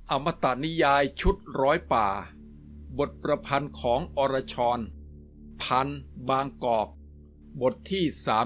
อมตะนิยายชุดร้อยป่าบทประพันธ์ของอรชร พันธ์บางกอกบทที่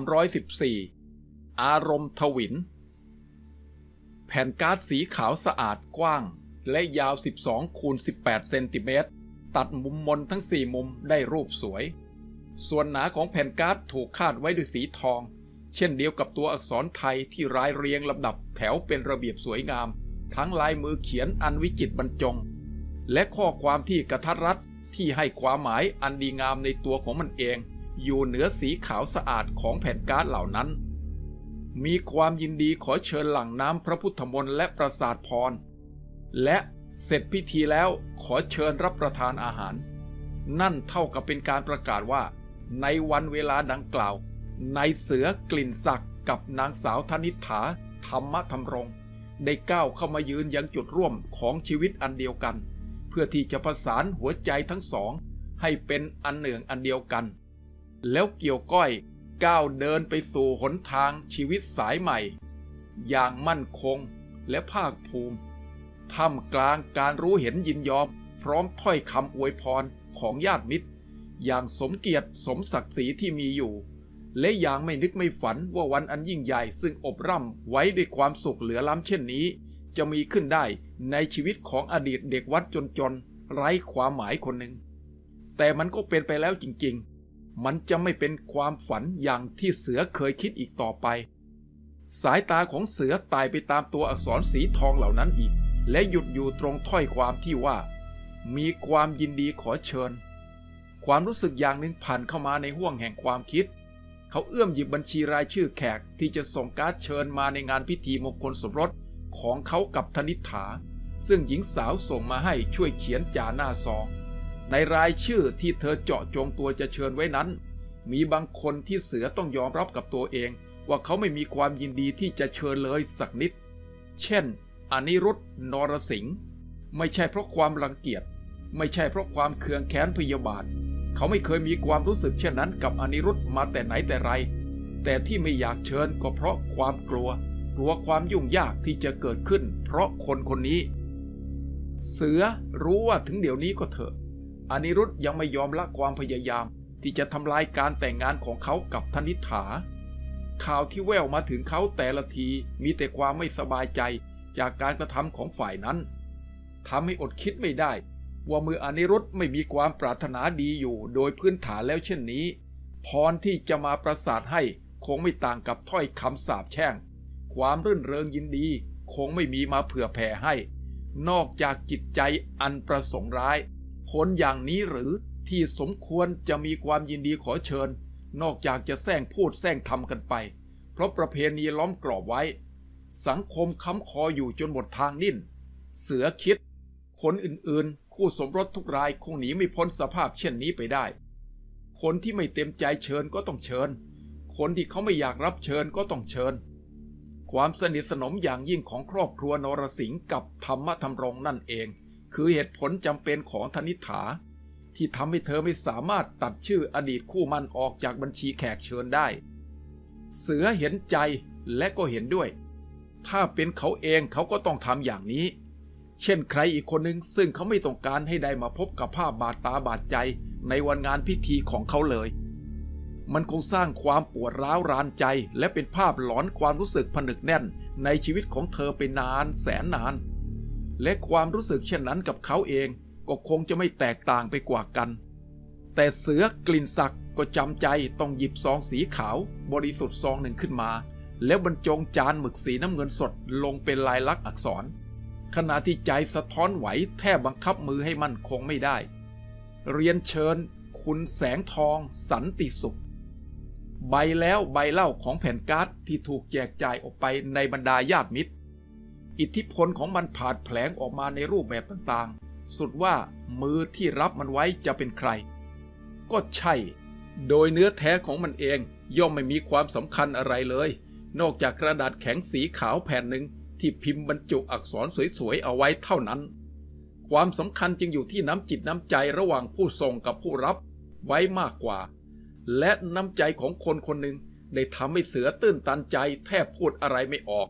314อารมณ์ทวินแผ่นการ์ดสีขาวสะอาดกว้างและยาว12คูณ18เซนติเมตรตัดมุมมนทั้ง4มุมได้รูปสวยส่วนหนาของแผ่นการ์ดถูกคาดไว้ด้วยสีทองเช่นเดียวกับตัวอักษรไทยที่รายเรียงลำดับแถวเป็นระเบียบสวยงามทั้งลายมือเขียนอันวิจิตรบรรจงและข้อความที่กระทัดรัดที่ให้ความหมายอันดีงามในตัวของมันเองอยู่เหนือสีขาวสะอาดของแผ่นการ์ดเหล่านั้นมีความยินดีขอเชิญหลั่งน้ำพระพุทธมนต์และประสาทพรและเสร็จพิธีแล้วขอเชิญรับประทานอาหารนั่นเท่ากับเป็นการประกาศว่าในวันเวลาดังกล่าวนายเสือกลิ่นศักดิ์กับนางสาวธนิษฐาธรรมธรรมรงค์ได้ก้าวเข้ามายืนยังจุดร่วมของชีวิตอันเดียวกันเพื่อที่จะประสานหัวใจทั้งสองให้เป็นอันหนึ่งอันเดียวกันแล้วเกี่ยวก้อยก้าวเดินไปสู่หนทางชีวิตสายใหม่อย่างมั่นคงและภาคภูมิท่ามกลางการรู้เห็นยินยอมพร้อมถ้อยคำอวยพรของญาติมิตรอย่างสมเกียรติสมศักดิ์ศรีที่มีอยู่และอย่างไม่นึกไม่ฝันว่าวันอันยิ่งใหญ่ซึ่งอบร่ำไว้ด้วยความสุขเหลือล้ำเช่นนี้จะมีขึ้นได้ในชีวิตของอดีตเด็กวัดจนไร้ความหมายคนหนึ่งแต่มันก็เป็นไปแล้วจริงๆมันจะไม่เป็นความฝันอย่างที่เสือเคยคิดอีกต่อไปสายตาของเสือไต่ไปตามตัวอักษรสีทองเหล่านั้นอีกและหยุดอยู่ตรงถ้อยความที่ว่ามีความยินดีขอเชิญความรู้สึกอย่างหนึ่งผ่านเข้ามาในห้วงแห่งความคิดเขาเอื้อมหยิบบัญชีรายชื่อแขกที่จะส่งการ์ดเชิญมาในงานพิธีมงคลสมรสของเขากับธนิษฐาซึ่งหญิงสาวส่งมาให้ช่วยเขียนจ่าหน้าซองในรายชื่อที่เธอเจาะจงตัวจะเชิญไว้นั้นมีบางคนที่เสือต้องยอมรับกับตัวเองว่าเขาไม่มีความยินดีที่จะเชิญเลยสักนิดเช่นอนิรุต นรสิงห์ไม่ใช่เพราะความรังเกียจไม่ใช่เพราะความเคืองแค้นพยาบาทเขาไม่เคยมีความรู้สึกเช่นนั้นกับอนิรุตมาแต่ไหนแต่ไรแต่ที่ไม่อยากเชิญก็เพราะความกลัวความยุ่งยากที่จะเกิดขึ้นเพราะคนคนนี้เสือรู้ว่าถึงเดี๋ยวนี้ก็เถอะอนิรุตยังไม่ยอมละความพยายามที่จะทำลายการแต่งงานของเขากับธนิษฐาข่าวที่แว่วมาถึงเขาแต่ละทีมีแต่ความไม่สบายใจจากการกระทำของฝ่ายนั้นทำให้อดคิดไม่ได้ว่าเมื่ออนิรุตไม่มีความปรารถนาดีอยู่โดยพื้นฐานแล้วเช่นนี้พรที่จะมาประสาทให้คงไม่ต่างกับถ้อยคำสาปแช่งความรื่นเริงยินดีคงไม่มีมาเผื่อแผ่ให้นอกจากจิตใจอันประสงค์ร้ายคนอย่างนี้หรือที่สมควรจะมีความยินดีขอเชิญนอกจากจะแซงพูดแซงทำกันไปเพราะประเพณีล้อมกรอบไว้สังคมค้ำคออยู่จนหมดทางนิ่นเสือคิดคนอื่นๆคู่สมรสทุกรายคงหนีไม่พ้นสภาพเช่นนี้ไปได้คนที่ไม่เต็มใจเชิญก็ต้องเชิญคนที่เขาไม่อยากรับเชิญก็ต้องเชิญความสนิทสนมอย่างยิ่งของครอบครัวนรสิงห์กับธรรมธรรมรงค์นั่นเองคือเหตุผลจำเป็นของธนิษฐาที่ทำให้เธอไม่สามารถตัดชื่ออดีตคู่มั่นออกจากบัญชีแขกเชิญได้เสือเห็นใจและก็เห็นด้วยถ้าเป็นเขาเองเขาก็ต้องทำอย่างนี้เช่นใครอีกคนหนึ่งซึ่งเขาไม่ต้องการให้ได้มาพบกับภาพบาดตาบาดใจในวันงานพิธีของเขาเลยมันคงสร้างความปวดร้าวรานใจและเป็นภาพหลอนความรู้สึกผนึกแน่นในชีวิตของเธอไปนานแสนนานและความรู้สึกเช่นนั้นกับเขาเองก็คงจะไม่แตกต่างไปกว่ากันแต่เสือกลิ่นศักดิ์ก็จำใจต้องหยิบซองสีขาวบริสุทธิ์ซองหนึ่งขึ้นมาแล้วบรรจงจานหมึกสีน้ำเงินสดลงเป็นลายลักษณ์อักษรขณะที่ใจสะท้อนไหวแทบบังคับมือให้มั่นคงไม่ได้เรียนเชิญคุณแสงทองสันติสุขใบแล้วใบเล่าของแผ่นการ์ดที่ถูกแจกจ่ายออกไปในบรรดาญาติมิตรอิทธิพลของมันผาดแผลงออกมาในรูปแบบต่างๆสุดว่ามือที่รับมันไว้จะเป็นใครก็ใช่โดยเนื้อแท้ของมันเองย่อมไม่มีความสำคัญอะไรเลยนอกจากกระดาษแข็งสีขาวแผ่นหนึ่งที่พิมพ์บรรจุอักษรสวยๆเอาไว้เท่านั้นความสำคัญจึงอยู่ที่น้ำจิตน้ำใจระหว่างผู้ส่งกับผู้รับไว้มากกว่าและน้ำใจของคนคนหนึ่งได้ทำให้เสือตื้นตันใจแทบพูดอะไรไม่ออก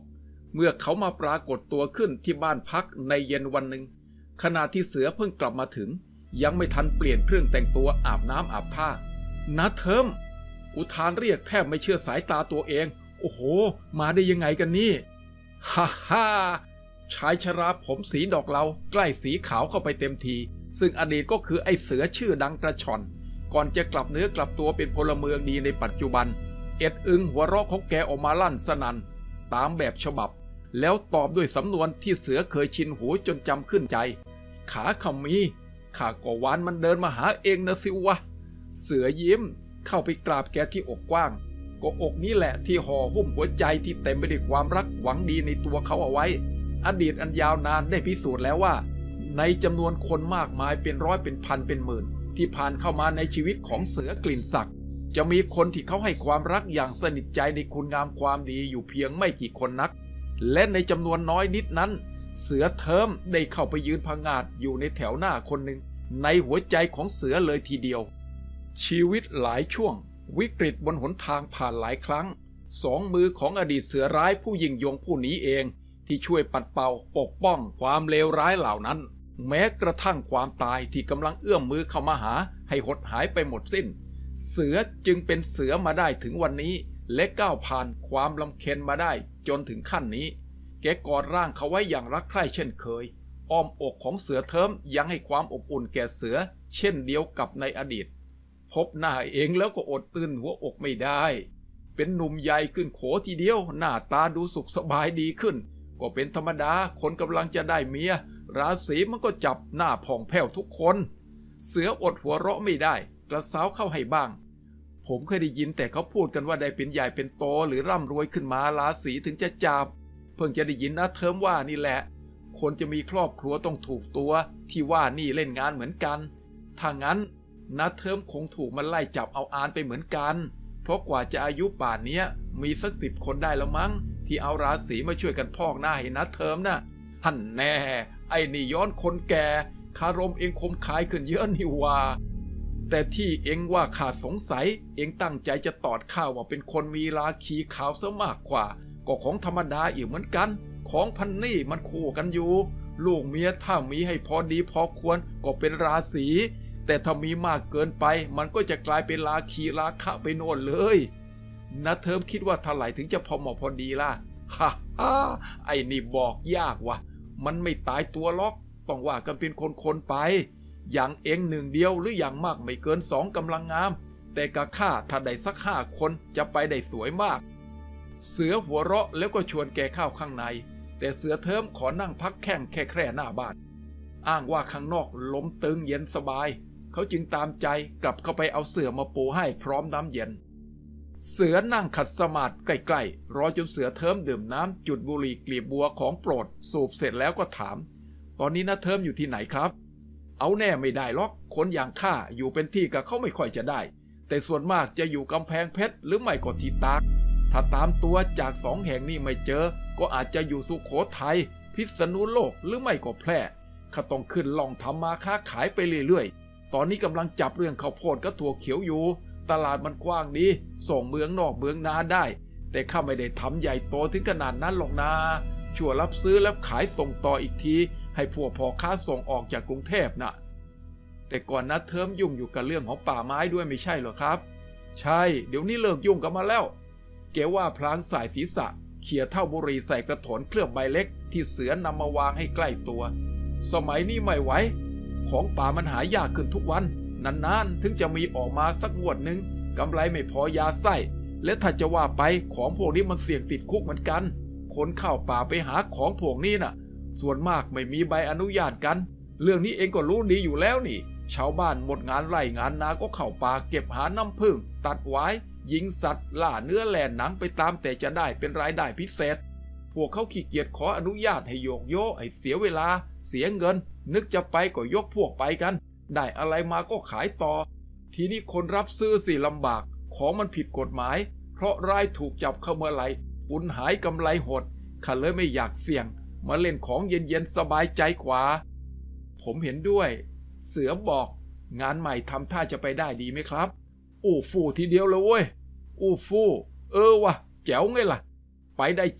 เมื่อเขามาปรากฏตัวขึ้นที่บ้านพักในเย็นวันหนึ่งขณะที่เสือเพิ่งกลับมาถึงยังไม่ทันเปลี่ยนเครื่องแต่งตัวอาบน้ำอาบท่านะเทิมอุทานเรียกแทบไม่เชื่อสายตาตัวเองโอ้โหมาได้ยังไงกันนี่ฮ่าฮ่าชายชราผมสีดอกเหลาใกล้สีขาวเข้าไปเต็มทีซึ่งอดีตก็คือไอ้เสือชื่อดังกระชอนก่อนจะกลับเนื้อกลับตัวเป็นพลเมืองดีในปัจจุบันเอ็ดอึงหัวเราะของแกออกมาลั่นสนั่นตามแบบฉบับแล้วตอบด้วยสำนวนที่เสือเคยชินหูจนจำขึ้นใจขาขมีข้าก็วานมันเดินมาหาเองนะสิวะเสือยิ้มเข้าไปกราบแกที่อกกว้างก็อกนี้แหละที่ห่อหุ้มหัวใจที่เต็มไปด้วยความรักหวังดีในตัวเขาเอาไว้อดีตอันยาวนานได้พิสูจน์แล้วว่าในจำนวนคนมากมายเป็นร้อยเป็นพันเป็นหมื่นที่ผ่านเข้ามาในชีวิตของเสือกลิ่นศักดิ์จะมีคนที่เขาให้ความรักอย่างสนิทใจในคุณงามความดีอยู่เพียงไม่กี่คนนักและในจำนวนน้อยนิดนั้นเสือเทิมได้เข้าไปยืนผงาดอยู่ในแถวหน้าคนหนึ่งในหัวใจของเสือเลยทีเดียวชีวิตหลายช่วงวิกฤตบนหนทางผ่านหลายครั้งสองมือของอดีตเสือร้ายผู้ยิ่งยงผู้นี้เองที่ช่วยปัดเป่าปกป้องความเลวร้ายเหล่านั้นแม้กระทั่งความตายที่กำลังเอื้อมมือเข้ามาหาให้หดหายไปหมดสิ้นเสือจึงเป็นเสือมาได้ถึงวันนี้และก้าวผ่านความลำเค็ญมาได้จนถึงขั้นนี้แกกอดร่างเขาไว้อย่างรักใคร่เช่นเคยอ้อมอกของเสือเทิมยังให้ความอบอุ่นแก่เสือเช่นเดียวกับในอดีตพบหน้าเองแล้วก็อดตื้นหัวอกไม่ได้เป็นหนุ่มใหญ่ขึ้นโขทีเดียวหน้าตาดูสุขสบายดีขึ้นก็เป็นธรรมดาคนกำลังจะได้เมียราศีมันก็จับหน้าผ่องแผ้วทุกคนเสืออดหัวเราะไม่ได้กระสาวเข้าให้บ้างผมเคยได้ยินแต่เขาพูดกันว่าได้เป็นใหญ่เป็นโตหรือร่ำรวยขึ้นมาราศีถึงจะจับเพิ่งจะได้ยินนะเทิมว่านี่แหละคนจะมีครอบครัวต้องถูกตัวที่ว่านี่เล่นงานเหมือนกันถ้างั้นนะเทิมคงถูกมันไล่จับเอาอานไปเหมือนกันเพราะกว่าจะอายุป่านนี้มีสัก10 คนได้แล้วมั้งที่เอาราศีมาช่วยกันพอกหน้าให้นะเทิมนะหั่นแน่ไอ้นี่ย้อนคนแก่คารมเองคมคายขึ้นเยอะนี่ว่าแต่ที่เองว่าข้าสงสัยเองตั้งใจจะตอดข้าวว่าเป็นคนมีราคีขาวซะมากกว่าก็ของธรรมดาอีกเหมือนกันของพันนี่มันคู่กันอยู่ลูกเมียถ้ามีให้พอดีพอควรก็เป็นราศีแต่ถ้ามีมากเกินไปมันก็จะกลายเป็นราคีราคะไปโน่นเลยนะเทิมคิดว่าเท่าไหร่ถึงจะพอเหมาะพอดีล่ะฮ่าฮ่าไอ้นี่บอกยากว่ะมันไม่ตายตัวล็อกต้องว่ากันเป็นคนไปอย่างเองหนึ่งเดียวหรืออย่างมากไม่เกิน2กำลังงามแต่กะข้าถ้าได้สัก5 คนจะไปได้สวยมากเสือหัวเราะแล้วก็ชวนแกเข้าข้างในแต่เสือเทิมขอนั่งพักแข้งแค่หน้าบ้านอ้างว่าข้างนอกลมตึงเย็นสบายเขาจึงตามใจกลับเข้าไปเอาเสื่อมาปูให้พร้อมน้ำเย็นเสือนั่งขัดสมาธิใกล้ๆรอจนเสือเทิมดื่มน้ำจุดบุหรี่กลีบบัวของโปรดสูบเสร็จแล้วก็ถามตอนนี้นะเทิมอยู่ที่ไหนครับเอาแน่ไม่ได้หรอกคนอย่างข้าอยู่เป็นที่กับเขาไม่ค่อยจะได้แต่ส่วนมากจะอยู่กำแพงเพชรหรือไม่ก็ที่ตากถ้าตามตัวจาก2 แห่งนี้ไม่เจอก็อาจจะอยู่สุโขทัยพิษณุโลกหรือไม่ก็แพร่ข้าต้องขึ้นล่องทำมาค้าขายไปเรื่อยๆตอนนี้กำลังจับเรื่องข้าวโพดกับถั่วเขียวอยู่ตลาดมันกว้างดีส่งเมืองนอกเมืองนาได้แต่ข้าไม่ได้ทำใหญ่โตถึงขนาดนั้นหรอกนาชั่วรับซื้อแล้วขายส่งต่ออีกทีให้พวกพ่อค้าส่งออกจากกรุงเทพน่ะแต่ก่อนนะเทิมยุ่งอยู่กับเรื่องของป่าไม้ด้วยไม่ใช่หรอครับใช่เดี๋ยวนี้เลิกยุ่งกันมาแล้วแกว่าพลางสายศีรษะเขี่ยเท่าบุหรี่ใส่กระถนเคลือบใบเล็กที่เสือนำมาวางให้ใกล้ตัวสมัยนี้ไม่ไหวของป่ามันหายากขึ้นทุกวันนานๆถึงจะมีออกมาสักงวดหนึ่งกำไรไม่พอยาไส้และถ้าจะว่าไปของพวกนี้มันเสี่ยงติดคุกเหมือนกันคนเข้าป่าไปหาของพวกนี้น่ะส่วนมากไม่มีใบอนุญาตกันเรื่องนี้เองก็รู้ดีอยู่แล้วนี่ชาวบ้านหมดงานไร่งานนาก็เข้าป่าเก็บหาน้ำผึ้งตัดไว้ยิงสัตว์ล่าเนื้อแล่หนังไปตามแต่จะได้เป็นรายได้พิเศษพวกเขาขี้เกียจขออนุญาตให้โยกโย่ให้เสียเวลาเสียเงินนึกจะไปก็ยกพวกไปกันได้อะไรมาก็ขายต่อทีนี้คนรับซื้อสิลำบากของมันผิดกฎหมายเพราะรายถูกจับเข้าเมื่อไหร่ทุนหายกำไรหดข้าเลยไม่อยากเสี่ยงมาเล่นของเย็นๆสบายใจกว่าผมเห็นด้วยเสือบอกงานใหม่ทำท่าจะไปได้ดีไหมครับอู้ฟู่ทีเดียวเลยเว้ยอู้ฟู่วะแจ๋วไงล่ะไปได้แจ๋ว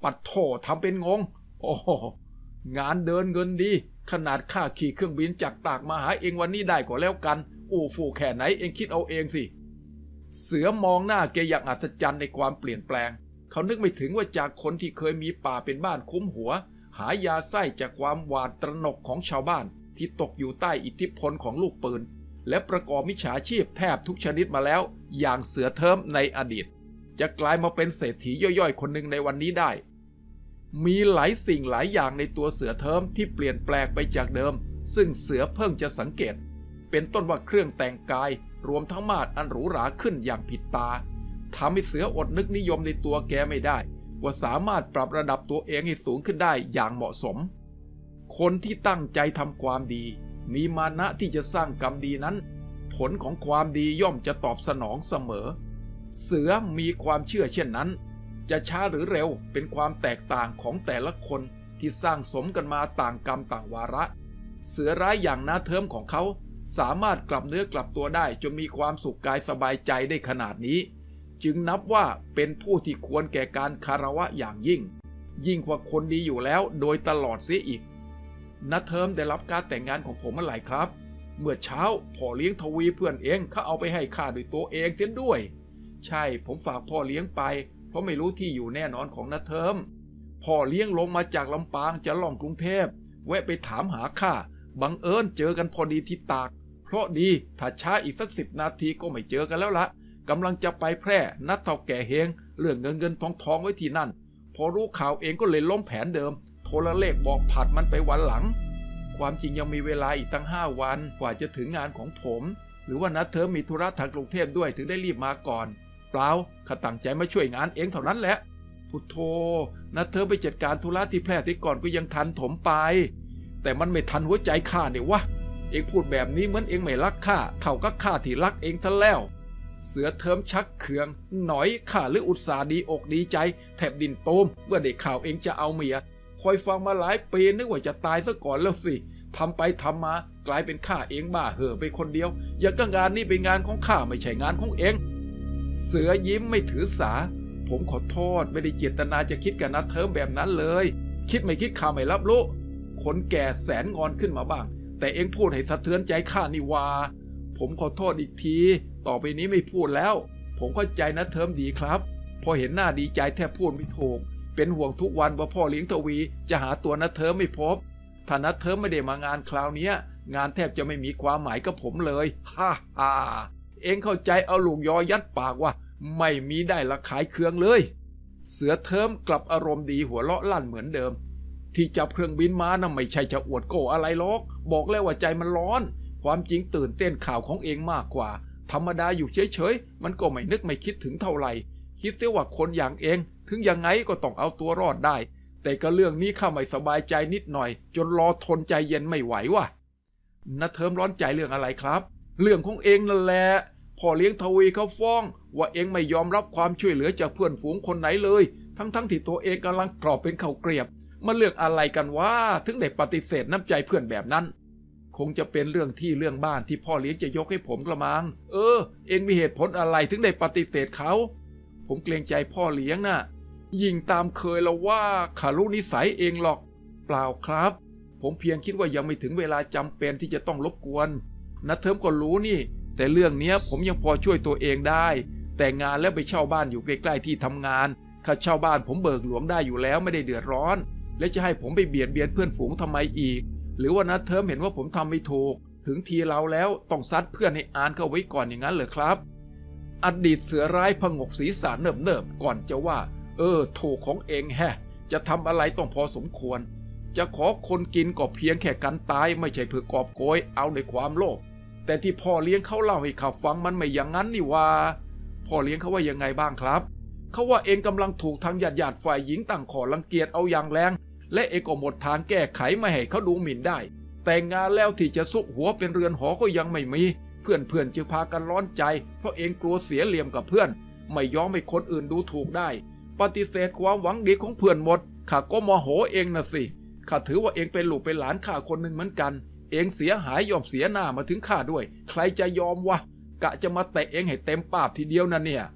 ปัดโถทำเป็นงงโอ้งานเดินเงินดีขนาดค่าขี่เครื่องบินจากตากมาหาเองวันนี้ได้ก็แล้วกันอู้ฟู่แค่ไหนเองคิดเอาเองสิเสือมองหน้าแกอย่างอัศจรรย์ในความเปลี่ยนแปลงเขานึกไม่ถึงว่าจากคนที่เคยมีป่าเป็นบ้านคุ้มหัวหายาไส้จากความหวาดตระหนกของชาวบ้านที่ตกอยู่ใต้อิทธิพลของลูกปืนและประกอบมิจฉาชีพแทบทุกชนิดมาแล้วอย่างเสือเทิมในอดีตจะกลายมาเป็นเศรษฐีย่อยๆคนหนึ่งในวันนี้ได้มีหลายสิ่งหลายอย่างในตัวเสือเทิมที่เปลี่ยนแปลงไปจากเดิมซึ่งเสือเพิ่งจะสังเกตเป็นต้นว่าเครื่องแต่งกายรวมทั้งมาดอันหรูหราขึ้นอย่างผิดตาทำให้เสืออดนึกนิยมในตัวแกไม่ได้ว่าสามารถปรับระดับตัวเองให้สูงขึ้นได้อย่างเหมาะสมคนที่ตั้งใจทำความดีมีมานะที่จะสร้างกรรมดีนั้นผลของความดีย่อมจะตอบสนองเสมอเสือมีความเชื่อเช่นนั้นจะช้าหรือเร็วเป็นความแตกต่างของแต่ละคนที่สร้างสมกันมาต่างกรรมต่างวาระเสือร้ายอย่างน้าเทิมของเขาสามารถกลับเนื้อกลับตัวได้จนมีความสุขกายสบายใจได้ขนาดนี้จึงนับว่าเป็นผู้ที่ควรแก่การคารวะอย่างยิ่งกว่าคนดีอยู่แล้วโดยตลอดเสียอีกน้าเทิมได้รับการแต่งงานของผมเมื่อไหร่ครับเมื่อเช้าพ่อเลี้ยงทวีเพื่อนเองเขาเอาไปให้ข้าด้วยตัวเองเสียด้วยใช่ผมฝากพ่อเลี้ยงไปเพราะไม่รู้ที่อยู่แน่นอนของน้าเทิมพ่อเลี้ยงลงมาจากลำปางจะล่องกรุงเทพแวะไปถามหาข้าบังเอิญเจอกันพอดีที่ตากเพราะดีถ้าช้าอีกสัก10 นาทีก็ไม่เจอกันแล้วละกำลังจะไปแพร่นัดเฒ่าแก่เฮงเรื่องเงินทองไว้ที่นั่นพอรู้ข่าวเองก็เลยล้มแผนเดิมโทรเลขบอกผัดมันไปวันหลังความจริงยังมีเวลาอีกตั้ง5 วันกว่าจะถึงงานของผมหรือว่านัดเธอมีธุระทางกรุงเทพด้วยถึงได้รีบมาก่อนเปล่าข้าตั้งใจมาช่วยงานเองเท่านั้นแหละพุทโธนัดเธอไปจัดการธุระที่แพร่ที่ก่อนก็ยังทันถมไปแต่มันไม่ทันหัวใจข้าเนี่ยวะเองพูดแบบนี้เหมือนเองไม่รักข้าเท่ากับข้าที่รักเองซะแล้วเสือเทิมชักเคืองหน่อยข้าหรืออุตส่าห์ดีอกดีใจแทบดินโตมเมื่อได้ข่าวเองจะเอาเมียคอยฟังมาหลายปีนึกว่าจะตายซะก่อนแล้วสิทำไปทำมากลายเป็นข้าเองบ้าเห่อไปคนเดียวอย่างก็งานนี้เป็นงานของข้าไม่ใช่งานของเองเสือยิ้มไม่ถือสาผมขอโทษไม่ได้เจตนาจะคิดกับนัดเทิมแบบนั้นเลยคิดไม่คิดข้าไม่รับรู้คนแก่แสนงอนขึ้นมาบ้างแต่เองพูดให้สะเทือนใจข้านี่วาผมขอโทษอีกทีต่อไปนี้ไม่พูดแล้วผมเข้าใจนัดเทิมดีครับพอเห็นหน้าดีใจแทบพูดไม่ถูกเป็นห่วงทุกวันว่าพ่อเลี้ยงทวีจะหาตัวนัดเทิมไม่พบถ้านัดเทิมไม่ได้มางานคราวนี้งานแทบจะไม่มีความหมายกับผมเลยฮ่าฮ่าเองเข้าใจเอาลูกยอยัดปากว่าไม่มีได้ละขายเครื่องเลยเสือเทิมกลับอารมณ์ดีหัวเราะลั่นเหมือนเดิมที่จับเครื่องบินมาน่ะไม่ใช่จะอวดโก้อะไรหรอกบอกแล้วว่าใจมันร้อนความจริงตื่นเต้นข่าวของเองมากกว่าธรรมดาอยู่เฉยๆมันก็ไม่นึกไม่คิดถึงเท่าไหร่คิดเสียว่าคนอย่างเองถึงยังไงก็ต้องเอาตัวรอดได้แต่ก็เรื่องนี้ข้าไม่สบายใจนิดหน่อยจนรอทนใจเย็นไม่ไหวว่ะน้าเทิมร้อนใจเรื่องอะไรครับเรื่องของเองนั่นแหละพ่อเลี้ยงทวีเขาฟ้องว่าเองไม่ยอมรับความช่วยเหลือจากเพื่อนฝูงคนไหนเลยทั้งที่ตัวเองกำลังกรอบเป็นข้าวเกรียบมันเรื่องอะไรกันวะถึงได้ปฏิเสธน้ำใจเพื่อนแบบนั้นคงจะเป็นเรื่องที่เรื่องบ้านที่พ่อเลี้ยงจะยกให้ผมกระมังเองมีเหตุผลอะไรถึงได้ปฏิเสธเขาผมเกรงใจพ่อเลี้ยงน่ะยิงตามเคยแล้วว่าข้ารู้นิสัยเองหรอกเปล่าครับผมเพียงคิดว่ายังไม่ถึงเวลาจำเป็นที่จะต้องรบกวนนัดเทิมก็รู้นี่แต่เรื่องนี้ผมยังพอช่วยตัวเองได้แต่งงานแล้วไปเช่าบ้านอยู่ใกล้ๆที่ทำงานค่าเช่าบ้านผมเบิกหลวงได้อยู่แล้วไม่ได้เดือดร้อนและจะให้ผมไปเบียดเบียนเพื่อนฝูงทำไมอีกหรือว่านัดเทิมเห็นว่าผมทำไม่ถูกถึงทีเราแล้วต้องซัดเพื่อนให้อ่านเข้าไว้ก่อนอย่างนั้นเหรอครับอดีตเสือร้ายผงกศีรษะเนิบๆก่อนจะว่าถูกของเองแฮะจะทำอะไรต้องพอสมควรจะขอคนกินก็เพียงแค่กันตายไม่ใช่เพื่อกอบโกยเอาในความโลภแต่ที่พ่อเลี้ยงเขาเล่าให้ข้าฟังมันไม่อย่างนั้นนี่ว่าพ่อเลี้ยงเขาว่ายังไงบ้างครับเขาว่าเองกำลังถูกทางญาติฝ่ายหญิงตั้งข้อรังเกียจเอาอย่างแรงและเองก็หมดทางแก้ไขไม่ให้เขาดูหมิ่นได้แต่งงานแล้วที่จะซุกหัวเป็นเรือนหอก็ยังไม่มีเพื่อนจึงพากันร้อนใจเพราะเองกลัวเสียเหลี่ยมกับเพื่อนไม่ยอมให้คนอื่นดูถูกได้ปฏิเสธความหวังดีของเพื่อนหมดข้าก็โมโหเองนะสิข้าถือว่าเองเป็นลูกเป็นหลานข้าคนหนึ่งเหมือนกันเองเสียหายยอมเสียหน้ามาถึงข้าด้วยใครจะยอมวะกะจะมาเตะเองให้เต็มปากทีเดียวนะเนี่ย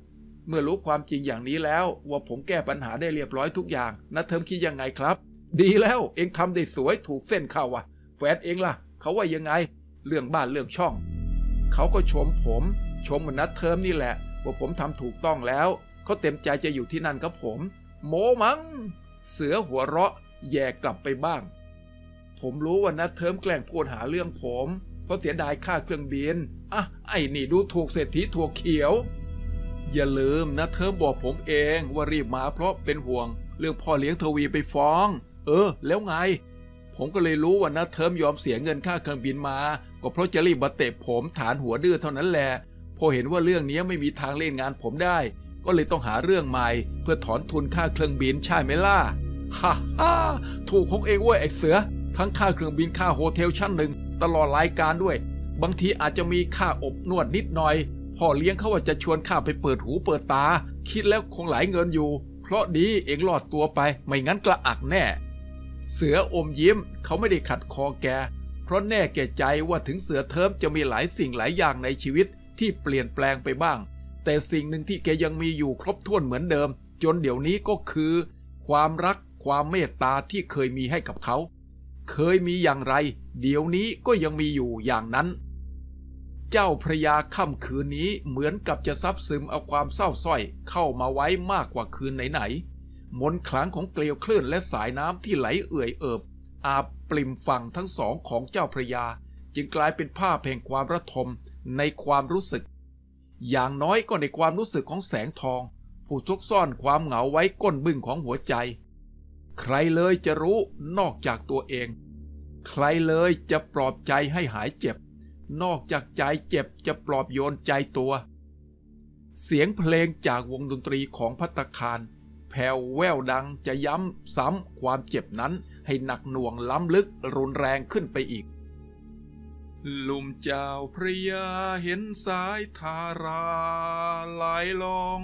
เมื่อรู้ความจริงอย่างนี้แล้วว่าผมแก้ปัญหาได้เรียบร้อยทุกอย่างนะเทอมคิดยังไงครับดีแล้วเองทำได้สวยถูกเส้นเข้าว่ะแฟนเองล่ะเขาว่ายังไงเรื่องบ้านเรื่องช่องเขาก็ชมผมชมเหมือนนัดเทอมนี่แหละว่าผมทำถูกต้องแล้วเขาเต็มใจจะอยู่ที่นั่นกับผมโมมั้งเสือหัวเราะแย่กลับไปบ้างผมรู้ว่านัดเทอมแกล้งพูดหาเรื่องผมเพราะเสียดายค่าเครื่องบินไอ้นี่ดูถูกเศรษฐีถั่วเขียวอย่าลืมนัดเทอมบอกผมเองว่ารีบมาเพราะเป็นห่วงเรื่องพ่อเลี้ยงทวีไปฟ้องแล้วไงผมก็เลยรู้ว่านัดเทอมยอมเสียเงินค่าเครื่องบินมาก็เพราะจะรีบมาเตะผมฐานหัวดื้อเท่านั้นแหละพอเห็นว่าเรื่องนี้ไม่มีทางเล่นงานผมได้ก็เลยต้องหาเรื่องใหม่เพื่อถอนทุนค่าเครื่องบินใช่ไหมล่ะฮ่าฮ่าถูกของเองเว้ยไอ้เสือทั้งค่าเครื่องบินค่าโฮเทลชั้นหนึ่งตลอดรายการด้วยบางทีอาจจะมีค่าอบนวดนิดหน่อยพ่อเลี้ยงเขาว่าจะชวนข้าไปเปิดหูเปิดตาคิดแล้วคงหลายเงินอยู่เพราะดีเองรอดตัวไปไม่งั้นกระอักแน่เสืออมยิ้มเขาไม่ได้ขัดคอแกเพราะแน่แก่ใจว่าถึงเสือเทิมจะมีหลายสิ่งหลายอย่างในชีวิตที่เปลี่ยนแปลงไปบ้างแต่สิ่งหนึ่งที่แกยังมีอยู่ครบถ้วนเหมือนเดิมจนเดี๋ยวนี้ก็คือความรักความเมตตาที่เคยมีให้กับเขาเคยมีอย่างไรเดี๋ยวนี้ก็ยังมีอยู่อย่างนั้นเจ้าพระยาค่ำคืนนี้เหมือนกับจะซับซึมเอาความเศร้าส้อยเข้ามาไว้มากกว่าคืนไหนๆมนต์ขลังของเกลียวคลื่นและสายน้ำที่ไหลเอื่อยเอิบอาบปริ่มฝั่งทั้งสองของเจ้าพระยาจึงกลายเป็นภาพแห่งความระทมในความรู้สึกอย่างน้อยก็ในความรู้สึกของแสงทองผู้ซุกซ่อนความเหงาไว้ก้นบึ้งของหัวใจใครเลยจะรู้นอกจากตัวเองใครเลยจะปลอบใจให้หายเจ็บนอกจากใจเจ็บจะปลอบโยนใจตัวเสียงเพลงจากวงดนตรีของภัตตาคารแผ่วแว่วดังจะย้ำซ้ำความเจ็บนั้นให้หนักหน่วงล้ำลึกรุนแรงขึ้นไปอีกลุ่มเจ้าพระยาเห็นสายทาราไหลลง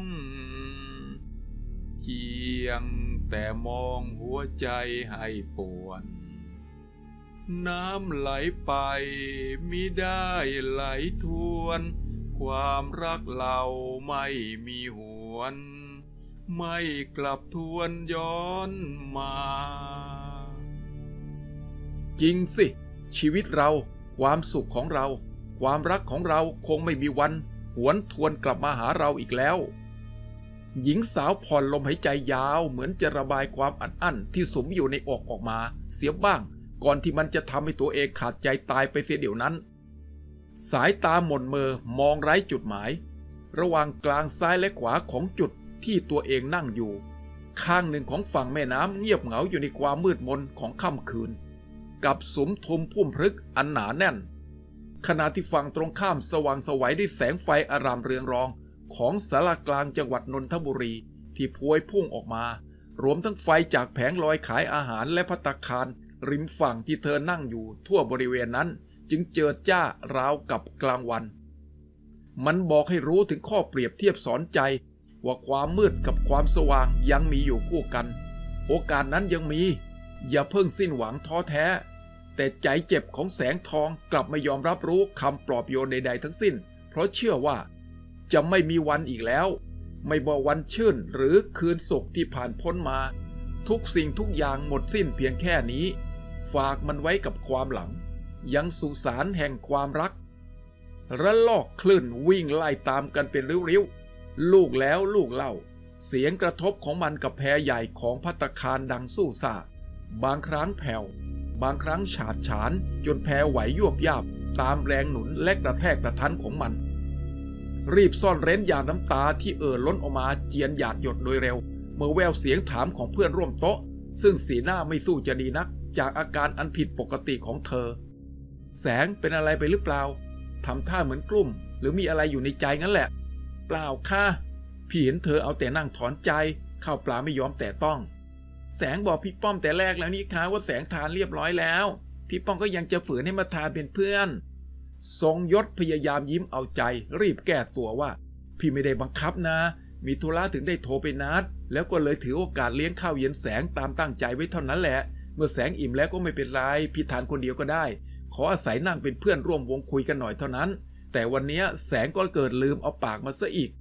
เพียงแต่มองหัวใจให้ปวดน้ำไหลไปมิได้ไหลทวนความรักเราไม่มีหวนไม่กลับทวนย้อนมาจริงสิชีวิตเราความสุขของเราความรักของเราคงไม่มีวันหวนทวนกลับมาหาเราอีกแล้วหญิงสาวผ่อนลมหายใจยาวเหมือนจะระบายความอัดอั้นที่สุมอยู่ในอกออกมาเสียบ้างก่อนที่มันจะทำให้ตัวเองขาดใจตายไปเสียเดี๋ยวนั้นสายตาหม่นเมอมองไร้จุดหมายระหว่างกลางซ้ายและขวาของจุดที่ตัวเองนั่งอยู่ข้างหนึ่งของฝั่งแม่น้ำเงียบเหงาอยู่ในความมืดมนของค่ำคืนกับสุมทุมพุ่มพฤกษ์อันหนาแน่นขณะที่ฝั่งตรงข้ามสว่างไสวด้วยแสงไฟอารามเรืองรองของศาลากลางจังหวัดนนทบุรีที่พวยพุ่งออกมารวมทั้งไฟจากแผงลอยขายอาหารและภัตตาคารริมฝั่งที่เธอนั่งอยู่ทั่วบริเวณนั้นจึงเจิดจ้าราวกับกลางวันมันบอกให้รู้ถึงข้อเปรียบเทียบสอนใจว่าความมืดกับความสว่างยังมีอยู่คู่กันโอกาสนั้นยังมีอย่าเพิ่งสิ้นหวังท้อแท้แต่ใจเจ็บของแสงทองกลับไม่ยอมรับรู้คำปลอบโยนใดๆทั้งสิ้นเพราะเชื่อว่าจะไม่มีวันอีกแล้วไม่ว่าวันชื่นหรือคืนสุขที่ผ่านพ้นมาทุกสิ่งทุกอย่างหมดสิ้นเพียงแค่นี้ฝากมันไว้กับความหลังยังสุสานแห่งความรักระลอกคลื่นวิ่งไล่ตามกันเป็นริ้วๆลูกแล้วลูกเล่าเสียงกระทบของมันกับแพใหญ่ของภัตตาคารดังสู้ซ่าบางครั้งแผ่วบางครั้งฉาดฉานจนแพไหวยวบยาบตามแรงหนุนและกระแทกกระทันของมันรีบซ่อนเร้นหยาดน้ำตาที่ล้นออกมาเจียนหยาดหยดโดยเร็วเมื่อแววเสียงถามของเพื่อนร่วมโต๊ะซึ่งสีหน้าไม่สู้จะดีนักจากอาการอันผิดปกติของเธอแสงเป็นอะไรไปหรือเปล่าทำท่าเหมือนกลุ้มหรือมีอะไรอยู่ในใจงั้นแหละเปล่าค่ะพี่เห็นเธอเอาแต่นั่งถอนใจข้าวปลาไม่ยอมแตะต้องแสงบอกพี่ป้อมแต่แรกแล้วนี่คะว่าแสงทานเรียบร้อยแล้วพี่ป้อมก็ยังจะฝืนให้มาทานเป็นเพื่อนทรงยศพยายามยิ้มเอาใจรีบแก้ตัวว่าพี่ไม่ได้บังคับนะมีธุระถึงได้โทรไปนัดแล้วก็เลยถือโอกาสเลี้ยงข้าวเย็นแสงตามตั้งใจไว้เท่านั้นแหละเมื่อแสงอิ่มแล้วก็ไม่เป็นไรพี่ทานคนเดียวก็ได้ขออาศัยนั่งเป็นเพื่อนร่วมวงคุยกันหน่อยเท่านั้นแต่วันนี้แสงก็เกิดลืมเอาปากมาซะอีก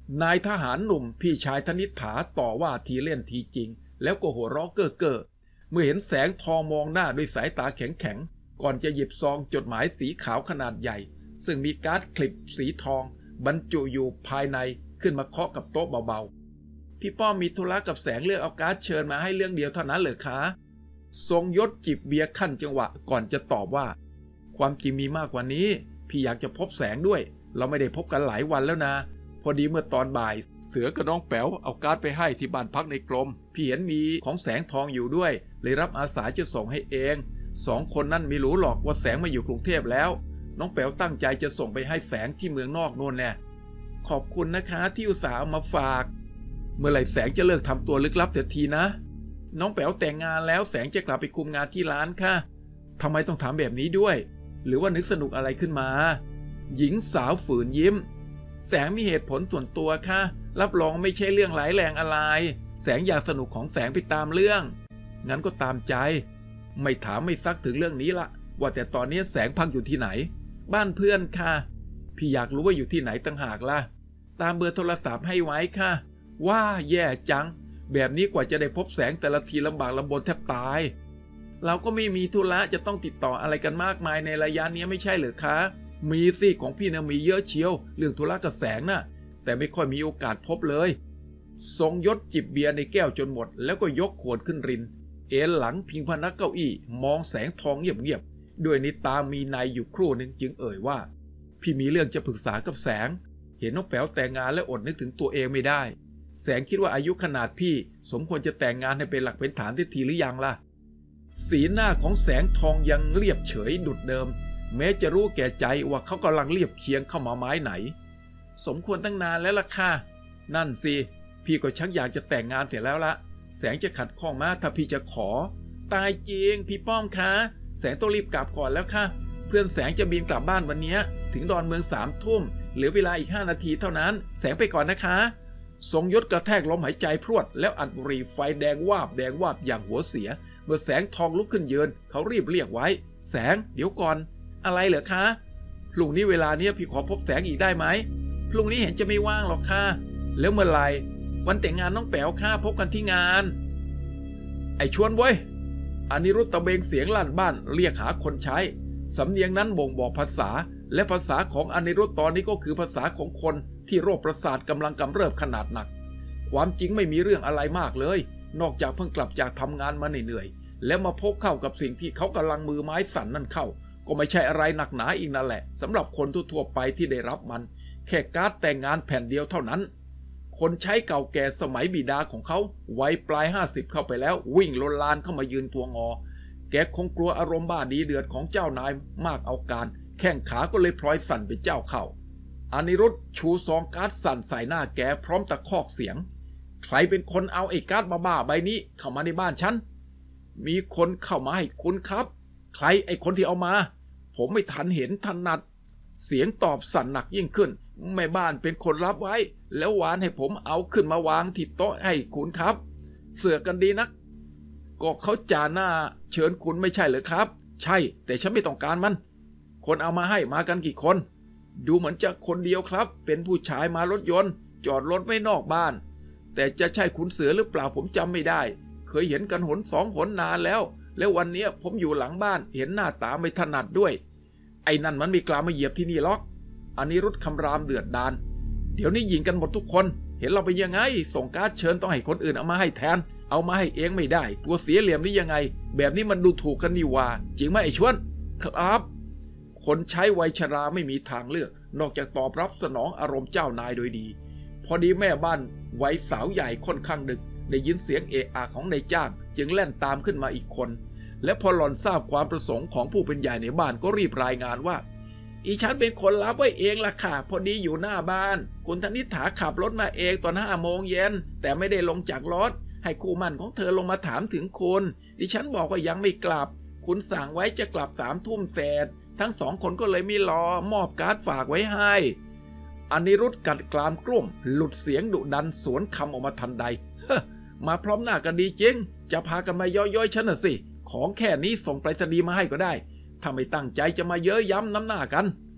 นายทหารหนุ่มพี่ชายธนิษฐาต่อว่าทีเล่นทีจริงแล้วก็หัวเราะเก้อเก้อเมื่อเห็นแสงทองมองหน้าด้วยสายตาแข็งๆก่อนจะหยิบซองจดหมายสีขาวขนาดใหญ่ซึ่งมีการ์ดคลิปสีทองบรรจุอยู่ภายในขึ้นมาเคาะกับโต๊ะเบาๆพี่ป้อมมีธุระกับแสงเลือกเอาการ์ดเชิญมาให้เรื่องเดียวเท่านั้นเหรอคะทรงยศจิบเบียร์ขั้นจังหวะก่อนจะตอบว่าความจริงมีมากกว่านี้พี่อยากจะพบแสงด้วยเราไม่ได้พบกันหลายวันแล้วนะพอดีเมื่อตอนบ่ายเสือกับน้องแป๋วเอาการ์ดไปให้ที่บ้านพักในกรมพี่เห็นมีของแสงทองอยู่ด้วยเลยรับอาสาจะส่งให้เอง2 คนนั่นไม่รู้หรอกว่าแสงมาอยู่กรุงเทพแล้วน้องแป๋วตั้งใจจะส่งไปให้แสงที่เมืองนอกโน่นแน่ขอบคุณนะคะที่อุตส่าห์เอามาฝากเมื่อไหร่แสงจะเลิกทำตัวลึกลับเสียทีนะน้องแป๋วแต่งงานแล้วแสงจะกลับไปคุมงานที่ร้านค่ะทำไมต้องถามแบบนี้ด้วยหรือว่านึกสนุกอะไรขึ้นมาหญิงสาวฝืนยิ้มแสงมีเหตุผลส่วนตัวค่ะรับรองไม่ใช่เรื่องร้ายแรงอะไรแสงอยากสนุกของแสงไปตามเรื่องงั้นก็ตามใจไม่ถามไม่ซักถึงเรื่องนี้ละว่าแต่ตอนนี้แสงพักอยู่ที่ไหนบ้านเพื่อนค่ะพี่อยากรู้ว่าอยู่ที่ไหนต่างหากล่ะตามเบอร์โทรศัพท์ให้ไว้ค่ะว่าแย่จังแบบนี้กว่าจะได้พบแสงแต่ละทีลำบากลำบนแทบตายเราก็ไม่มีธุระจะต้องติดต่ออะไรกันมากมายในระยะนี้ไม่ใช่เหรอคะมีสิของพี่นะมีเยอะเชียวเรื่องธุระกับแสงน่ะแต่ไม่ค่อยมีโอกาสพบเลยทรงยศจิบเบียร์ในแก้วจนหมดแล้วก็ยกขวดขึ้นรินเอนหลังพิงพนักเก้าอี้มองแสงทองเงียบๆด้วยในตามีในอยู่ครู่หนึ่งจึงเอ่ยว่าพี่มีเรื่องจะปรึกษากับแสงเห็นน้องแป๋วแต่งงานแล้วอดนึกถึงตัวเองไม่ได้แสงคิดว่าอายุขนาดพี่สมควรจะแต่งงานให้เป็นหลักเป็นฐานทีหรือยังล่ะสีหน้าของแสงทองยังเรียบเฉยดุจเดิมแม้จะรู้แก่ใจว่าเขากำลังเรียบเคียงเข้ามาไม้ไหนสมควรตั้งนานแล้วล่ะค่ะนั่นสิพี่ก็ชักอยากจะแต่งงานเสียแล้วละแสงจะขัดข้องมาถ้าพี่จะขอตายจริงพี่ป้อมคะแสงต้องรีบกลับก่อนแล้วค่ะเพื่อนแสงจะบินกลับบ้านวันนี้ถึงดอนเมือง3 ทุ่มเหลือเวลาอีก5 นาทีเท่านั้นแสงไปก่อนนะคะทรงยศกระแทกลมหายใจพรวดแล้วอัดบุหรี่ไฟแดงวาบอย่างหัวเสียเมื่อแสงทองลุกขึ้นยืนเขารีบเรียกไว้แสงเดี๋ยวก่อนอะไรเหรอคะพรุ่งนี้เวลานี้พี่ขอพบแสงอีกได้ไหมพรุ่งนี้เห็นจะไม่ว่างหรอกค่ะแล้วเมื่อไหร่วันแต่งงานน้องแป๋วค่ะพบกันที่งานไอ้ชวนเว้ยอานิรุตตะเบงเสียงลั่นบ้านเรียกหาคนใช้สำเนียงนั้นบ่งบอกภาษาและภาษาของอานิรุตตอนนี้ก็คือภาษาของคนที่โรคประสาทกำลังกำเริบขนาดหนักความจริงไม่มีเรื่องอะไรมากเลยนอกจากเพิ่งกลับจากทำงานมาเหนื่อยๆแล้วมาพบเข้ากับสิ่งที่เขากำลังมือไม้สั่นนั่นเข้าก็ไม่ใช่อะไรหนักหนาอีกนั่นแหละสำหรับคนทั่วไปที่ได้รับมันแค่การ์ดแต่งงานแผ่นเดียวเท่านั้นคนใช้เก่าแก่สมัยบิดาของเขาวัยปลาย50เข้าไปแล้ววิ่งลนลานเข้ามายืนตัวงอแกคงกลัวอารมณ์บ้าดีเดือดของเจ้านายมากเอาการแข้งขาก็เลยพลอยสั่นเป็นเจ้าเข้าอานิรุตชูซองการ์ดสั่นใส่หน้าแกพร้อมตะคอกเสียงใครเป็นคนเอาไอ้การ์ดบ้าๆใบนี้เข้ามาในบ้านฉันมีคนเข้ามาให้คุณครับใครไอ้คนที่เอามาผมไม่ทันเห็นถนัดเสียงตอบสั่นหนักยิ่งขึ้นแม่บ้านเป็นคนรับไว้แล้ววานให้ผมเอาขึ้นมาวางที่โต๊ะให้คุณครับเสือกกันดีนักก็เขาจ่าหน้าเชิญคุณไม่ใช่เหรอครับใช่แต่ฉันไม่ต้องการมันคนเอามาให้มากันกี่คนดูเหมือนจะคนเดียวครับเป็นผู้ชายมารถยนต์จอดรถไว้นอกบ้านแต่จะใช่คุณเสือหรือเปล่าผมจำไม่ได้เคยเห็นกันหน2 หนนานแล้ววันนี้ผมอยู่หลังบ้านเห็นหน้าตาไม่ถนัดด้วยไอ้นั่นมันไม่กล้ามาเหยียบที่นี่หรอกอานิรุตคำรามเดือดดาลเดี๋ยวนี้หญิงกันหมดทุกคนเห็นเราไปยังไงส่งการ์ดเชิญต้องให้คนอื่นเอามาให้แทนเอามาให้เองไม่ได้ตัวเสียเหลี่ยมนี่ยังไงแบบนี้มันดูถูกกันนี่ว่าจริงไหมไอ้ชวนครับคนใช้วัยชราไม่มีทางเลือกนอกจากตอบรับสนองอารมณ์เจ้านายโดยดีพอดีแม่บ้านวัยสาวใหญ่ค่อนข้างดึกได้ยินเสียงเอะอะของนายจ้างจึงแล่นตามขึ้นมาอีกคนและพอหล่อนทราบความประสงค์ของผู้เป็นใหญ่ในบ้านก็รีบรายงานว่าอีฉันเป็นคนรับไว้เองล่ะค่ะพอดีอยู่หน้าบ้านคุณธนิษฐาขับรถมาเองตอน5 โมงเย็นแต่ไม่ได้ลงจากรถให้คู่หมั่นของเธอลงมาถามถึงคุณดิฉันบอกว่ายังไม่กลับคุณสั่งไว้จะกลับ3 ทุ่มเศษทั้ง2 คนก็เลยไม่รอมอบการ์ดฝากไว้ให้อานิรุตกัดกรามกลุ้มหลุดเสียงดุดันสวนคำออกมาทันใดมาพร้อมหน้ากันดีจริงจะพากันมาย่อยๆฉันน่ะสิของแค่นี้ส่งไปรษณีย์มาให้ก็ได้ถ้าไม่ตั้งใจจะมาเย้ยย้ำน้ำหน้ากัน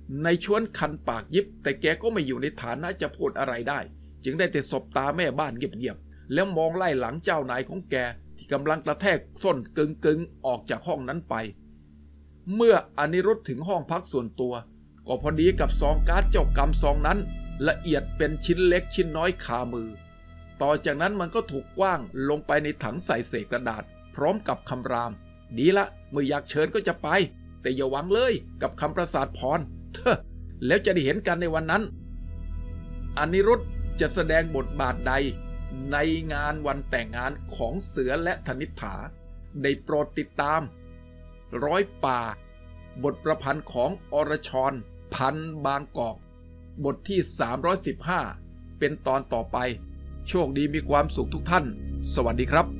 ในชวนคันปากยิบแต่แกก็ไม่อยู่ในฐานะจะพูดอะไรได้จึงได้แต่สบตาแม่บ้านเงียบๆแล้วมองไล่หลังเจ้านายของแกที่กำลังกระแทกส้นกึงๆออกจากห้องนั้นไปเมื่ออนิรุธถึงห้องพักส่วนตัวก็พอดีกับซองการ์ดเจ้ากรรมซองนั้นละเอียดเป็นชิ้นเล็กชิ้นน้อยคามือต่อจากนั้นมันก็ถูกกว้างลงไปในถังใส่เศษกระดาษพร้อมกับคำรามดีละเมื่ออยากเชิญก็จะไปแต่อย่าหวังเลยกับคำประสาทพรแล้วจะได้เห็นกันในวันนั้นอนิรุธจะแสดงบทบาทใดในงานวันแต่งงานของเสือและธนิษฐาได้โปรดติดตามร้อยป่าบทประพันธ์ของอรชร พันธ์บางกอกบทที่315เป็นตอนต่อไปโชคดีมีความสุขทุกท่านสวัสดีครับ